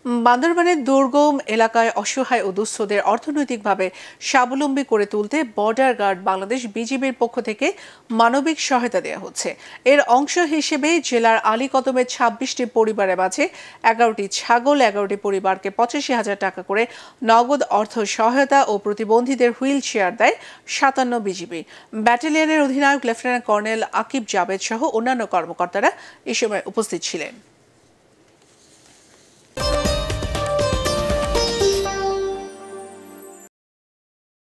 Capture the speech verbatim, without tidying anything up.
বান্দরবানের দুর্গম এলাকায় অসহায় ও দুস্থদের অর্থনৈতিকভাবে স্বাবলম্বী করে তুলতে বর্ডার গার্ড বাংলাদেশ বিজিবির পক্ষ থেকে মানবিক সহায়তা দেওয়া হচ্ছে। এর অংশ হিসেবে জেলার আলীকদমের ছাব্বিশটি পরিবারের মাঝে এগারোটি ছাগল, এগারোটি পরিবারকে পঁচাশি হাজার টাকা করে নগদ অর্থ সহায়তা ও প্রতিবন্ধীদের হুইল চেয়ার দেয় সাতান্ন বিজিবি। ব্যাটালিয়নের অধিনায়ক লেফটেন্যান্ট কর্নেল আকিব জাবেদ সহ অন্যান্য কর্মকর্তারা এ সময় উপস্থিত ছিলেন।